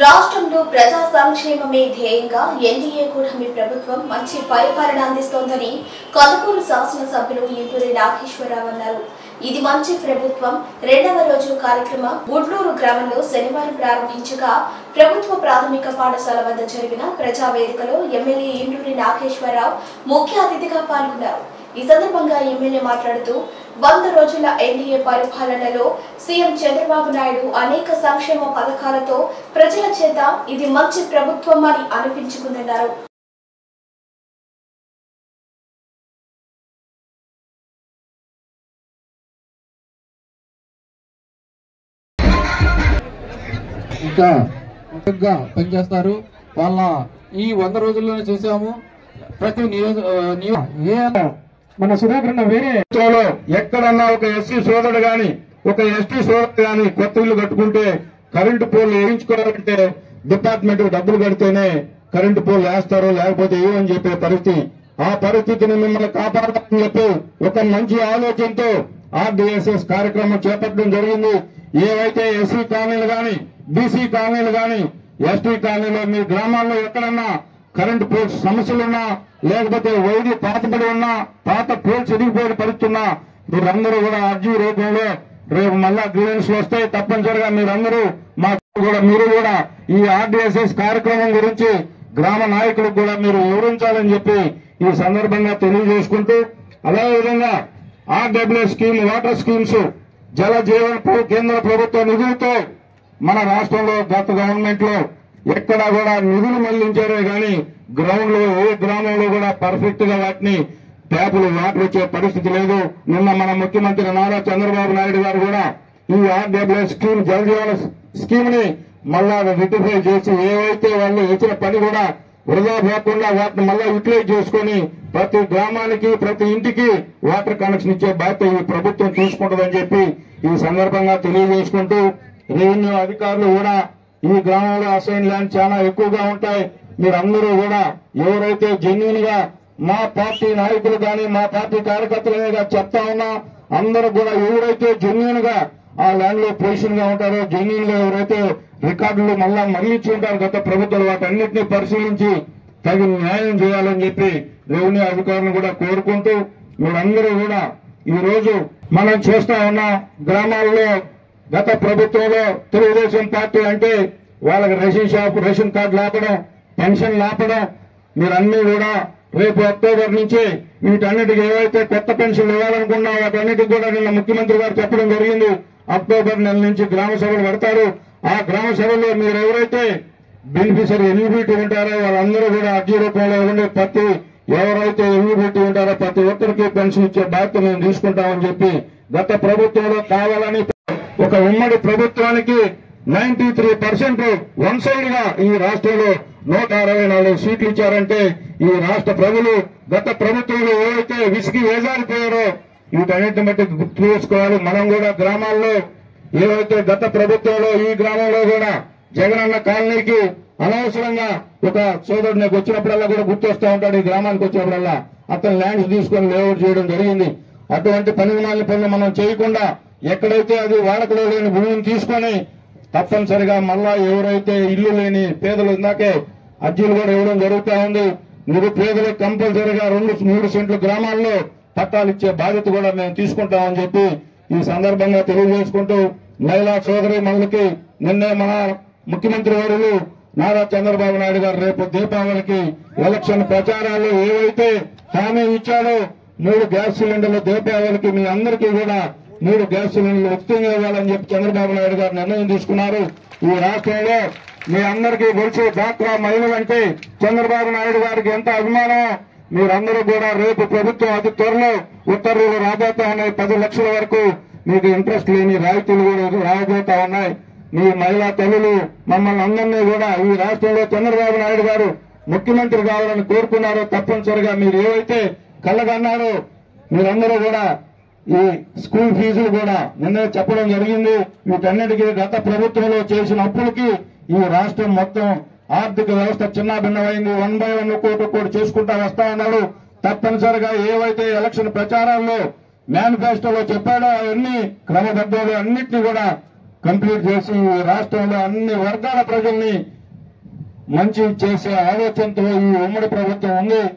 రాష్ట్రంలో ప్రజా సంక్షేమమే ధ్యేయంగా ఎన్డీఏ కూటమి ప్రభుత్వం మంచి పరిపాలన అందిస్తోందని కందుకూరు శాసనసభ్యులు ఇంటూరి నాగేశ్వరరావు అన్నారు. ఇది మంచి ప్రభుత్వం రెండవ రోజు కార్యక్రమం గుడ్లూరు గ్రామంలో శనివారం ప్రారంభించగా ప్రభుత్వ ప్రాథమిక పాఠశాల వద్ద జరిగిన ప్రజావేదికలో ఎమ్మెల్యే ఇంటూరి నాగేశ్వరరావు ముఖ్య అతిథిగా పాల్గొన్నారు. ఈ సందర్భంగా ఎమ్మెల్యే మాట్లాడుతూ 100 రోజుల ఎన్డీఏ పరిపాలనలో సీఎం చంద్రబాబు నాయుడు అనేక సంక్షేమ పథకాలతో ప్రజల చేత ఇది మంచి ప్రభుత్వం అని అనిపించుకుందన్నారు. ఇంకా పనిచేస్తారు. వాళ్ళ ఈ 100 రోజుల్లోనే చూసాము. ప్రతి మన సుధాకర్ వేరే ఎక్కడన్నా ఒక ఎస్సీ సోదరుడు గాని ఒక ఎస్టీ సోదరుడు గాని కొత్త ఇల్లు కట్టుకుంటే కరెంటు పోల్ వేయించుకోవాలంటే డిపార్ట్మెంట్ డబ్బులు కడితేనే కరెంటు పోల్ వేస్తారు, లేకపోతే ఏమని చెప్పే పరిస్థితి. ఆ పరిస్థితిని మిమ్మల్ని కాపాడాలని చెప్పి ఒక మంచి ఆలోచనతో ఆర్డీఎస్ఎస్ కార్యక్రమం చేపట్టడం జరిగింది. ఏవైతే ఎస్సీ కాలనీలు గాని బీసీ కాలనీలు గాని ఎస్టీ కాలనీలో మీ గ్రామాల్లో ఎక్కడన్నా కరెంటు పోల్స్ సమస్యలున్నా లేకపోతే వైద్య పాతబడి ఉన్నా పాత పోల్స్ ఎదిగిపోయిన పరిస్థితున్నా మీరందరూ కూడా అర్జీ రూపంలో రేపు మళ్ళా గ్రీవెన్స్ వస్తాయి. తప్పనిసరిగా మీరందరూ మీరు కూడా ఈ ఆర్డీఎస్ఎస్ కార్యక్రమం గురించి గ్రామ నాయకులకు కూడా మీరు వివరించాలని చెప్పి ఈ సందర్భంగా తెలియజేసుకుంటూ, అదేవిధంగా RWS scheme water schemes Jal Jeevan కేంద్ర ప్రభుత్వ నిధులతో మన రాష్ట్రంలో గత గవర్నమెంట్ లో ఎక్కడా కూడా నిధులు మళ్లించారే గాని గ్రౌండ్ లో ఏ గ్రామంలో కూడా పర్ఫెక్ట్ గా వాటిని ట్యాపులు వాటర్ వచ్చే పరిస్థితి లేదు. నిన్న మన ముఖ్యమంత్రి నారా చంద్రబాబు నాయుడు గారు కూడా ఈ ఆర్డబ్ల్యూఎస్ స్కీమ్ జల జీవన స్కీమ్ ని మళ్ళా రిటిఫై చేసి ఏవైతే వాళ్ళు ఇచ్చిన పని కూడా వృధా పోకుండా వాటిని మళ్ళా యూటిలైజ్ చేసుకుని ప్రతి గ్రామానికి ప్రతి ఇంటికి వాటర్ కనెక్షన్ ఇచ్చే బాధ్యత ఈ ప్రభుత్వం తీసుకుంటుందని చెప్పి ఈ సందర్భంగా తెలియజేసుకుంటూ, రెవెన్యూ అధికారులు కూడా ఈ గ్రామంలో అసైన్ ల్యాండ్ చాలా ఎక్కువగా ఉంటాయి. మీరందరూ కూడా ఎవరైతే జెన్యూన్ గా మా పార్టీ నాయకులు కానీ మా పార్టీ కార్యకర్తలుగా చెప్తా ఉన్నా అందరూ కూడా ఎవరైతే జెన్యూన్ గా ఆ ల్యాండ్ లో పొజిషన్ గా ఉంటారో జెన్యూన్ గా ఎవరైతే రికార్డులు మళ్లించి ఉంటారు గత ప్రభుత్వాలు వాటన్నిటిని పరిశీలించి తగిన న్యాయం చేయాలని చెప్పి రెవెన్యూ అధికారులను కూడా కోరుకుంటూ, మీరందరూ కూడా ఈ రోజు మనం చూస్తా ఉన్న గ్రామాల్లో గత ప్రభుత్వంలో తెలుగుదేశం పార్టీ అంటే వాళ్ళకి రేషన్ కార్డు లాపడం, పెన్షన్ లాపడం, మీరన్నీ కూడా రేపు అక్టోబర్ నుంచి వీటన్నిటికీ ఏవైతే కొత్త పెన్షన్లు ఇవ్వాలనుకున్నా వాటన్నిటికి కూడా నిన్న ముఖ్యమంత్రి గారు చెప్పడం జరిగింది. అక్టోబర్ నెల నుంచి గ్రామ సభలు పెడతారు. ఆ గ్రామ సభలో మీరు ఎవరైతే బెనిఫిషరీ ఎలిజిబిలిటీ ఉంటారో వాళ్ళందరూ కూడా అర్జీ రూపంలో ఇవ్వండి. ప్రతి ఎవరైతే ఎలిజిబిలిటీ ఉంటారో ప్రతి ఒక్కరికి పెన్షన్ ఇచ్చే బాధ్యత మేము తీసుకుంటామని చెప్పి గత ప్రభుత్వంలో కావాలని ఒక ఉమ్మడి ప్రభుత్వానికి 93% వన్ సైడ్ గా ఈ రాష్ట్రంలో 164 సీట్లు ఇచ్చారంటే ఈ రాష్ట్ర ప్రజలు గత ప్రభుత్వంలో ఏవైతే విసిగి వేజారిపోయారో వీటన్నిటిని బట్టి గుర్తు చేసుకోవాలి. మనం కూడా గ్రామాల్లో ఏవైతే గత ప్రభుత్వంలో ఈ గ్రామంలో కూడా జగనన్న కాలనీకి అనవసరంగా ఒక సోదరుడు నాకు వచ్చినప్పుడల్లా కూడా గుర్తొస్తూ ఉంటాడు. ఈ గ్రామానికి వచ్చినప్పుడల్లా అతను ల్యాండ్స్ తీసుకొని లేఅవుట్ చేయడం జరిగింది. అటువంటి పనిమాలిన పనులు మనం చేయకుండా ఎక్కడైతే అది వాడకలో లేని భూమిని తీసుకొని తప్పనిసరిగా మళ్ళా ఎవరైతే ఇల్లు లేని పేదలు ఇందాకే అర్జీలు కూడా ఇవ్వడం జరుగుతూ ఉంది. పేదలకు కంపల్సరిగా 2-3 సెంట్లు గ్రామాల్లో పట్టాలు ఇచ్చే బాధ్యత కూడా మేము తీసుకుంటామని చెప్పి ఈ సందర్భంగా తెలియజేసుకుంటూ, మహిళా సోదరి మనలకి నిన్నే మన ముఖ్యమంత్రి వర్యులు నారా చంద్రబాబు నాయుడు గారు రేపు దీపావళికి ఎలక్షన్ ప్రచారాలు ఏవైతే హామీ ఇచ్చాడో 3 గ్యాస్ సిలిండర్లు దీపావళికి మీ అందరికీ కూడా 3 గ్యాస్ సిలిండర్లు ఉచితంగా ఇవ్వాలని చెప్పి చంద్రబాబు నాయుడు గారు నిర్ణయం తీసుకున్నారు. ఈ రాష్ట్రంలో మీ అందరికీ తెలుసు డ్వాక్రా మహిళలంటే చంద్రబాబు నాయుడు గారికి ఎంత అభిమానం. మీరందరూ కూడా రేపు ప్రభుత్వం అతి త్వరలో ఉత్తర్వులు రాబోతా ఉన్నాయి. 10 లక్షల వరకు మీకు ఇంట్రెస్ట్ లేని రాయితీలు కూడా రాబోతా ఉన్నాయి. మీ మహిళా తల్లులు మమ్మల్ని అందరినీ కూడా ఈ రాష్ట్రంలో చంద్రబాబు నాయుడు గారు ముఖ్యమంత్రి కావాలని కోరుకున్నారో తప్పనిసరిగా మీరు ఏవైతే కళ్ళగన్నారో మీరందరూ కూడా ఈ స్కూల్ ఫీజులు కూడా నిన్న చెప్పడం జరిగింది. వీటన్నిటికీ గత ప్రభుత్వంలో చేసిన అప్పులకి ఈ రాష్ట్రం మొత్తం ఆర్థిక వ్యవస్థ చిన్నాభిన్నమైంది. 1 by 1 ఒక్కోటి చేసుకుంటా వస్తా ఉన్నాడు. తప్పనిసరిగా ఏవైతే ఎలక్షన్ ప్రచారాల్లో మేనిఫెస్టోలో చెప్పాడో అవన్నీ క్రమబద్ధంలో అన్నింటినీ కూడా కంప్లీట్ చేసి ఈ రాష్ట్రంలో అన్ని వర్గాల ప్రజల్ని మంచి చేసే ఆలోచనతో ఈ ఉమ్మడి ప్రభుత్వం ఉంది.